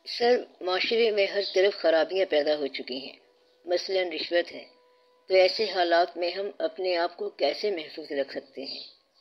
سر، معاشرے میں ہر طرف خرابیاں پیدا ہو چکی ہیں، مثلاً رشوت ہے۔ تو ایسے حالات میں ہم اپنے آپ کو کیسے محفوظ رکھ سکتے ہیں؟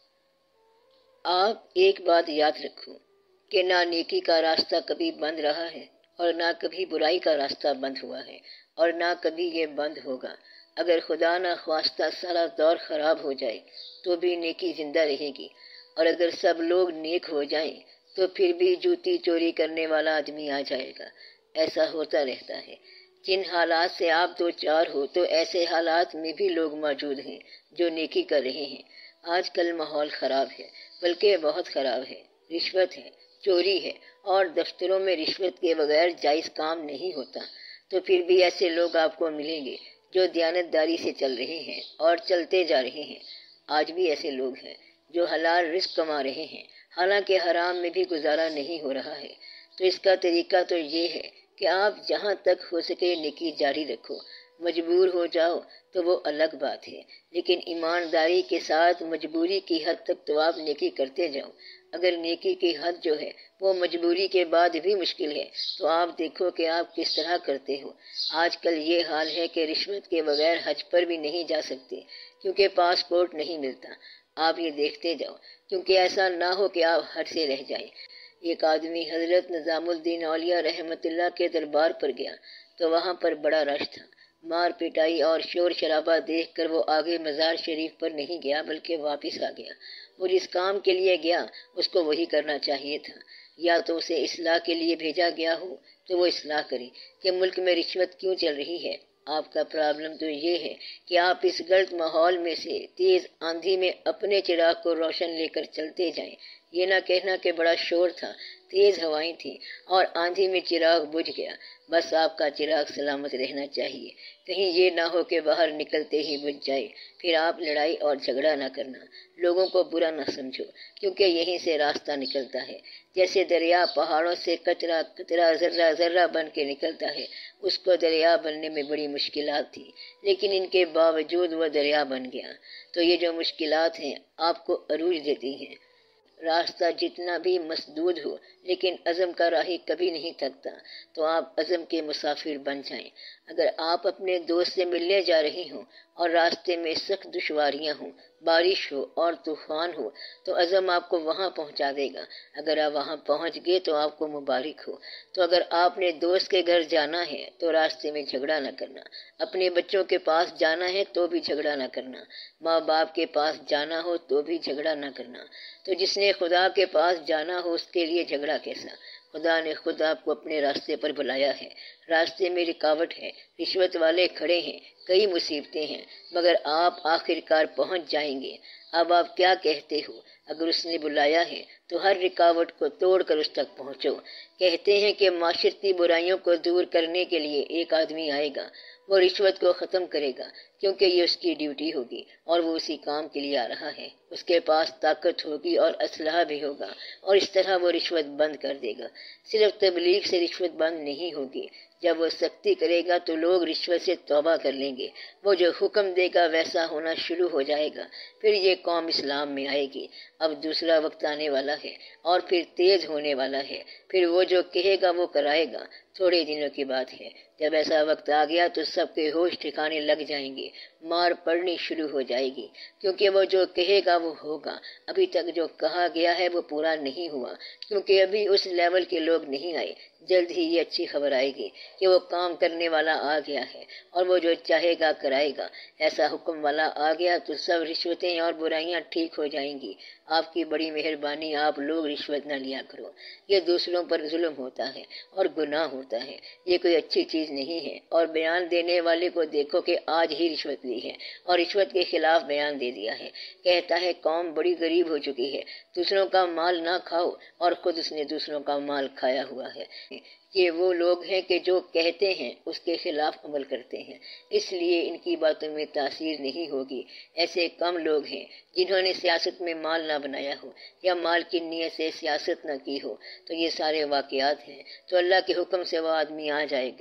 آپ ایک بات یاد رکھو کہ نہ نیکی کا راستہ کبھی بند رہا ہے اور نہ کبھی برائی کا راستہ بند ہوا ہے، اور نہ کبھی یہ بند ہوگا۔ اگر خدا نہ خواستہ سارا دور خراب ہو جائے تو بھی نیکی زندہ رہے گی، اور اگر سب لوگ نیک ہو جائیں تو پھر بھی جوتی چوری کرنے والا آدمی آ جائے گا۔ ایسا ہوتا رہتا ہے۔ جن حالات سے آپ دو چار ہو، تو ایسے حالات میں بھی لوگ موجود ہیں جو نیکی کر رہے ہیں۔ آج کل ماحول خراب ہے، بلکہ بہت خراب ہے۔ رشوت ہے، چوری ہے، اور دفتروں میں رشوت کے بغیر جائز کام نہیں ہوتا۔ تو پھر بھی ایسے لوگ آپ کو ملیں گے جو دیانتداری سے چل رہے ہیں اور چلتے جا رہے ہیں۔ آج بھی ایسے لوگ ہیں جو حلال رزق کما رہے ہیں، حالانکہ حرام میں بھی گزارا نہیں ہو رہا ہے۔ تو اس کا طریقہ تو یہ ہے کہ آپ جہاں تک ہو سکے نیکی جاری رکھو۔ مجبور ہو جاؤ تو وہ الگ بات ہے، لیکن ایمانداری کے ساتھ مجبوری کی حد تک تو آپ نیکی کرتے جاؤ۔ اگر نیکی کی حد جو ہے وہ مجبوری کے بعد بھی مشکل ہے تو آپ دیکھو کہ آپ کس طرح کرتے ہو۔ آج کل یہ حال ہے کہ رشوت کے بغیر حج پر بھی نہیں جا سکتے، کیونکہ پاسپورٹ نہیں ملتا۔ آپ یہ دیکھتے جاؤ، کیونکہ ایسا نہ ہو کہ آپ حج سے رہ جائیں۔ ایک آدمی حضرت نظام الدین اولیاء رحمۃ اللہ کے دربار پر گیا تو وہاں پر بڑا رش تھا۔ مار پٹائی اور شور شرابہ دیکھ کر وہ آگے مزار شریف پر نہیں گیا، بلکہ واپس آ گیا۔ وہ جس کام کے لیے گیا اس کو وہی کرنا چاہیے تھا۔ یا تو اسے اصلاح کے لیے بھیجا گیا ہو تو وہ اصلاح کرے کہ ملک میں رشوت کیوں چل رہی ہے۔ آپ کا پرابلم تو یہ ہے کہ آپ اس غلط ماحول میں سے تیز آندھی میں اپنے چراغ کو روشن لے کر چلتے جائیں۔ یہ نہ کہنا کہ بڑا شور تھا، تیز ہوائیں تھیں اور آندھی میں چراغ بجھ گیا۔ بس آپ کا چراغ سلامت رہنا چاہیے، کہیں یہ نہ ہو کہ باہر نکلتے ہی بجھ جائے۔ پھر آپ لڑائی اور جھگڑا نہ کرنا، لوگوں کو برا نہ سمجھو، کیونکہ یہیں سے راستہ نکلتا ہے۔ جیسے دریا پہاڑوں سے قطرہ قطرہ ذرہ ذرہ بن کے نکلتا ہے، اس کو دریا بننے میں بڑی مشکلات تھی، لیکن ان کے باوجود وہ دریا بن گیا۔ تو یہ جو مشکلات ہیں آپ کو عروج دیتی ہیں۔ راستہ جتنا بھی مسدود ہو، لیکن عزم کا راہی کبھی نہیں تھکتا، تو آپ عزم کے مسافر بن جائیں۔ اگر آپ اپنے دوست سے ملنے جا رہے ہوں اور راستے میں سخت دشواریاں ہوں، بارش ہو اور طوفان ہو، تو عزم آپ کو وہاں پہنچا دے گا۔ اگر آپ وہاں پہنچ گئے تو آپ کو مبارک ہو۔ تو اگر آپ نے دوست کے گھر جانا ہے تو راستے میں جھگڑا نہ کرنا، اپنے بچوں کے پاس جانا ہے تو بھی جھگڑا نہ کرنا، ماں باپ کے پاس جانا ہو تو بھی جھگڑا نہ کرنا۔ تو جس نے خدا کے پاس جانا ہو اس کے لیے جھگڑا کیسا؟ خدا نے خود آپ کو اپنے راستے پر بلایا ہے۔ راستے میں رکاوٹ ہے، رشوت والے کھڑے ہیں، کئی مصیبتیں ہیں، مگر آپ آخر کار پہنچ جائیں گے۔ اب آپ کیا کہتے ہو؟ اگر اس نے بلایا ہے تو ہر رکاوٹ کو توڑ کر اس تک پہنچو۔ کہتے ہیں کہ معاشرتی برائیوں کو دور کرنے کے لیے ایک آدمی آئے گا، وہ رشوت کو ختم کرے گا، کیونکہ یہ اس کی ڈیوٹی ہوگی اور وہ اسی کام کے لیے آ رہا ہے۔ اس کے پاس طاقت ہوگی اور اسلحہ بھی ہوگا، اور اس طرح وہ رشوت بند کر دے گا۔ صرف تبلیغ سے رشوت بند نہیں ہوگی، جب وہ سختی کرے گا تو لوگ رشوت سے توبہ کر لیں گے۔ وہ جو حکم دے گا ویسا ہونا شروع ہو جائے گا، پھر یہ قوم اسلام میں آئے گی۔ اب دوسرا وقت آنے والا ہے اور پھر تیز ہونے والا ہے، پھر وہ جو کہے گا وہ کرائے گا۔ تھوڑے دنوں کی بات ہے، جب ایسا وقت آ گیا تو سب کے ہوش ٹھکانے لگ جائیں گے، مار پڑنی شروع ہو جائے گی، کیونکہ وہ جو کہے گا وہ ہوگا۔ ابھی تک جو کہا گیا ہے وہ پورا نہیں ہوا، کیونکہ ابھی اس لیول کے لوگ نہیں آئے۔ جلد ہی یہ اچھی خبر آئے گی کہ وہ کام کرنے والا آ گیا ہے، اور وہ جو چاہے گا کرائے گا۔ ایسا حکم والا آ گیا تو سب رشوتیں اور برائیاں ٹھیک ہو جائیں گی۔ آپ کی بڑی مہربانی، آپ لوگ رشوت نہ لیا کرو، یہ دوسروں پر ظلم ہوتا ہے اور گناہ ہوتا ہے، یہ کوئی اچھی چیز نہیں ہے۔ اور بیان دینے والے کو دیکھو کہ آج ہی رشوت لی ہے اور رشوت کے خلاف بیان دے دیا ہے۔ کہتا ہے قوم بڑی غریب ہو چکی ہے، دوسروں کا مال نہ کھاؤ، اور خود اس نے دوسروں کا مال کھایا ہوا ہے۔ یہ وہ لوگ ہیں کہ جو کہتے ہیں اس کے خلاف عمل کرتے ہیں، اس لیے ان کی باتوں میں تاثیر نہیں ہوگی۔ ایسے کم لوگ ہیں جنہوں نے سیاست میں مال نہ بنایا ہو یا مال کی نیت سے سیاست نہ کی ہو۔ تو یہ سارے واقعات ہیں، تو اللہ کے حکم سے وہ آدمی آ جائے گا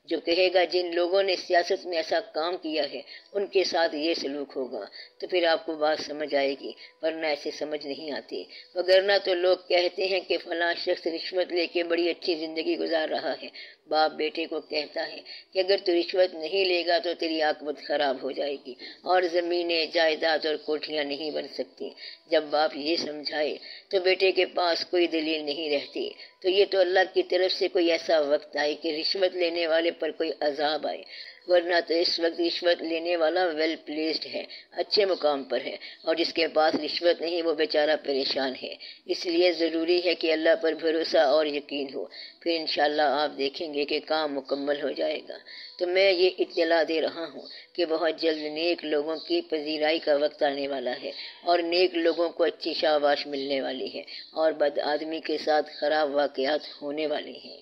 جو کہے گا جن لوگوں نے سیاست میں ایسا کام کیا ہے ان کے ساتھ یہ سلوک ہوگا، تو پھر آپ کو بات سمجھ آئے گی، ورنہ ایسے سمجھ نہیں آتی۔ وگرنہ تو لوگ کہتے ہیں کہ فلاں شخص رشوت لے کے بڑی اچھی زندگی گزار رہا ہے۔ باپ بیٹے کو کہتا ہے کہ اگر تو رشوت نہیں لے گا تو تیری عاقبت خراب ہو جائے گی اور زمینیں، جائیداد اور کوٹھیاں نہیں بن سکتی۔ جب باپ یہ سمجھائے تو بیٹے کے پاس کوئی دلیل نہیں رہتی، تو یہ تو اللہ کی طرف سے کوئی ایسا وقت آئے کہ رشوت لینے والے پر کوئی عذاب آئے، ورنہ تو اس وقت رشوت لینے والا ویل پلیسڈ ہے، اچھے مقام پر ہے، اور جس کے پاس رشوت نہیں وہ بیچارہ پریشان ہے۔ اس لیے ضروری ہے کہ اللہ پر بھروسہ اور یقین ہو، پھر انشاءاللہ آپ دیکھیں گے کہ کام مکمل ہو جائے گا۔ تو میں یہ اطلاع دے رہا ہوں کہ بہت جلد نیک لوگوں کی پذیرائی کا وقت آنے والا ہے، اور نیک لوگوں کو اچھی شاباش ملنے والی ہے، اور بد آدمی کے ساتھ خراب واقعات ہونے والے ہیں۔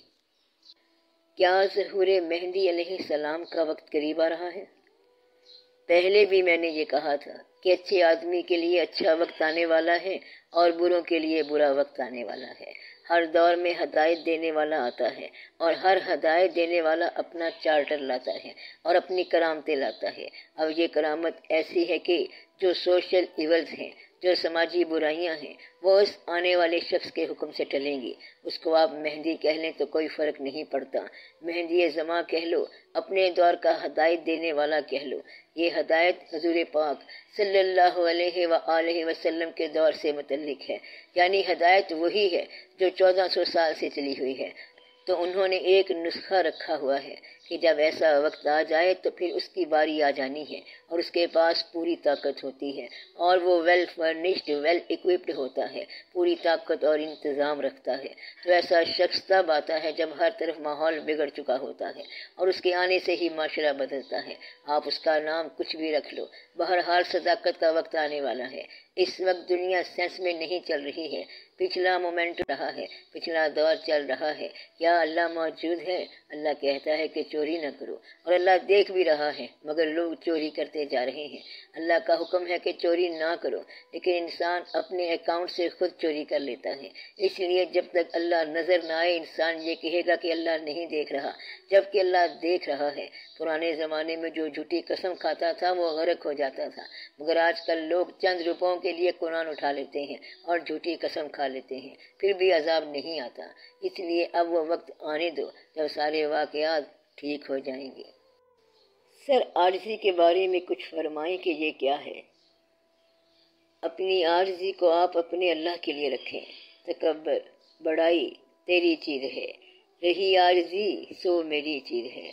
کیا ظہور مہدی علیہ السلام کا وقت قریب آ رہا ہے؟ پہلے بھی میں نے یہ کہا تھا کہ اچھے آدمی کے لیے اچھا وقت آنے والا ہے اور بروں کے لیے برا وقت آنے والا ہے۔ ہر دور میں ہدایت دینے والا آتا ہے، اور ہر ہدایت دینے والا اپنا چارٹر لاتا ہے اور اپنی کرامتیں لاتا ہے۔ اب یہ کرامت ایسی ہے کہ جو سوشل ایولز ہیں، جو سماجی برائیاں ہیں، وہ اس آنے والے شخص کے حکم سے ٹلیں گی۔ اس کو آپ مہدی کہہ لیں تو کوئی فرق نہیں پڑتا، مہدی زماں کہہ لو، اپنے دور کا ہدایت دینے والا کہہ لو۔ یہ ہدایت حضور پاک صلی اللہ علیہ وآلہ وسلم کے دور سے متعلق ہے، یعنی ہدایت وہی ہے جو 1400 سال سے چلی ہوئی ہے۔ تو انہوں نے ایک نسخہ رکھا ہوا ہے کہ جب ایسا وقت آ جائے تو پھر اس کی باری آ جانی ہے، اور اس کے پاس پوری طاقت ہوتی ہے، اور وہ ویل فرنشڈ، ویل اکوپڈ ہوتا ہے، پوری طاقت اور انتظام رکھتا ہے۔ تو ایسا شخص تب آتا ہے جب ہر طرف ماحول بگڑ چکا ہوتا ہے، اور اس کے آنے سے ہی معاشرہ بدلتا ہے۔ آپ اس کا نام کچھ بھی رکھ لو، بہرحال صداقت کا وقت آنے والا ہے۔ اس وقت دنیا سینس میں نہیں چل رہی ہے، پچھلا مومنٹ رہا ہے، پچھلا دور چل رہا ہے۔ کیا اللہ موجود ہے؟ اللہ کہتا ہے کہ چوری نہ کرو، اور اللہ دیکھ بھی رہا ہے، مگر لوگ چوری کرتے جا رہے ہیں۔ اللہ کا حکم ہے کہ چوری نہ کرو، لیکن انسان اپنے اکاؤنٹ سے خود چوری کر لیتا ہے۔ اس لیے جب تک اللہ نظر نہ آئے انسان یہ کہے گا کہ اللہ نہیں دیکھ رہا، جبکہ اللہ دیکھ رہا ہے۔ پرانے زمانے میں جو جھوٹی قسم کھاتا تھا وہ غرق ہو جاتا تھا، مگر آج کل لوگ چند روپوں کے لیے قرآن اٹھا لیتے ہیں اور جھوٹی قسم کھا لیتے ہیں، پھر بھی عذاب نہیں آتا۔ اس لیے اب وہ وقت آنے دو جب سارے واقعات ٹھیک ہو جائیں گے۔ سر عاجزی کے بارے میں کچھ فرمائیں کہ یہ کیا ہے؟ اپنی عاجزی کو آپ اپنے اللہ کے لیے رکھیں۔ تکبر، بڑائی تیری چیز ہے، رہی عاجزی سو میری چیز ہے۔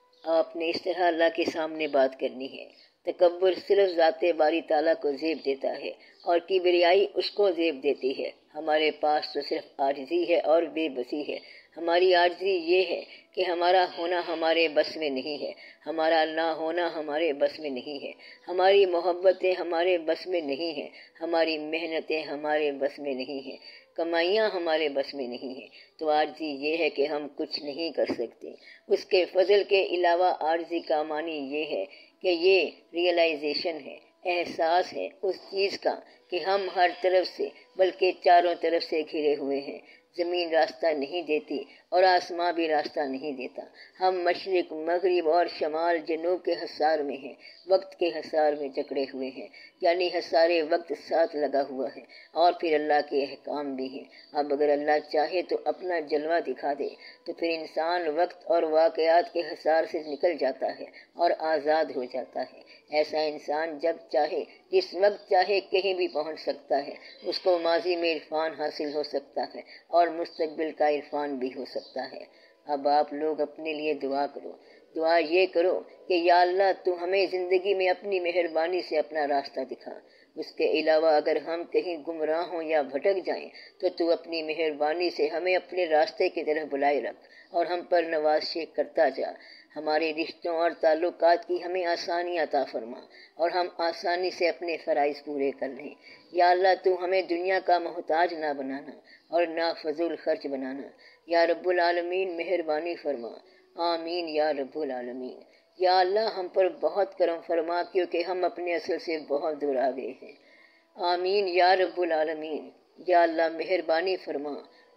آپ نے اس طرح اللہ کے سامنے بات کرنی ہے۔ تکبر صرف ذات باری تعالیٰ کو زیب دیتا ہے، اور کبریائی اس کو زیب دیتی ہے۔ ہمارے پاس تو صرف عاجزی ہے اور بے بسی ہے۔ ہماری عاجزی یہ ہے کہ ہمارا ہونا ہمارے بس میں نہیں ہے، ہمارا نہ ہونا ہمارے بس میں نہیں ہے، ہماری محبتیں ہمارے بس میں نہیں ہیں، ہماری محنتیں ہمارے بس میں نہیں ہیں، کمائیاں ہمارے بس میں نہیں ہیں۔ تو عاجزی یہ ہے کہ ہم کچھ نہیں کر سکتے۔ اس کے فضل کے علاوہ عاجزی کا معنی یہ ہے کہ یہ ریئلائزیشن ہے، احساس ہے اس چیز کا کہ ہم ہر طرف سے بلکہ چاروں طرف سے گھرے ہوئے ہیں۔ زمین راستہ نہیں دیتی اور آسمان بھی راستہ نہیں دیتا۔ ہم مشرق، مغرب اور شمال، جنوب کے حصار میں ہیں، وقت کے حصار میں جکڑے ہوئے ہیں، یعنی حصار وقت ساتھ لگا ہوا ہے، اور پھر اللہ کے احکام بھی ہیں۔ اب اگر اللہ چاہے تو اپنا جلوہ دکھا دے تو پھر انسان وقت اور واقعات کے حصار سے نکل جاتا ہے اور آزاد ہو جاتا ہے۔ ایسا انسان جب چاہے، جس وقت چاہے کہیں بھی پہنچ سکتا ہے۔ اس کو ماضی میں عرفان حاصل ہو سکتا ہے اور مستقبل کا عرفان بھی ہو سکتا ہے۔ اب آپ لوگ اپنے لیے دعا کرو۔ دعا یہ کرو کہ یا اللہ تو ہمیں زندگی میں اپنی مہربانی سے اپنا راستہ دکھا۔ اس کے علاوہ اگر ہم کہیں گمراہ ہوں یا بھٹک جائیں تو اپنی مہربانی سے ہمیں اپنے راستے کی طرف بلائے رکھ اور ہم پر نوازشیں کرتا جا۔ ہمارے رشتوں اور تعلقات کی ہمیں آسانی عطا فرما اور ہم آسانی سے اپنے فرائض پورے کر لیں۔ یا اللہ تو ہمیں دنیا کا محتاج نہ بنانا اور نہ فضول خرچ بنانا۔ یا رب العالمین مہربانی فرما، آمین یا رب العالمین۔ یا اللہ ہم پر بہت کرم فرما کیونکہ ہم اپنے اصل سے بہت دور آ گئے ہیں، آمین یا رب العالمین۔ یا اللہ مہربانی فرما،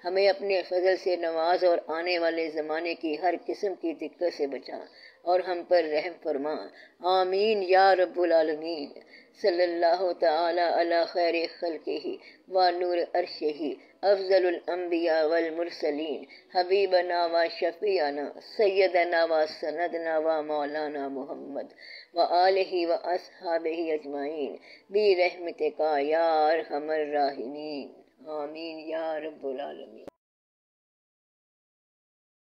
ہمیں اپنے فضل سے نواز اور آنے والے زمانے کی ہر قسم کی دقت سے بچا اور ہم پر رحم فرما۔ آمین یا رب العالمین۔ صلی اللہ تعالی علی خیر خلقہ و نور عرشہ افضل الانبیاء والمرسلین حبیبنا و شفیعنا سیدنا و سندنا و مولانا محمد و آلہ و اصحابہ اجمعین برحمتک یا ارحم الراحمین۔ آمین یا رب العالمین۔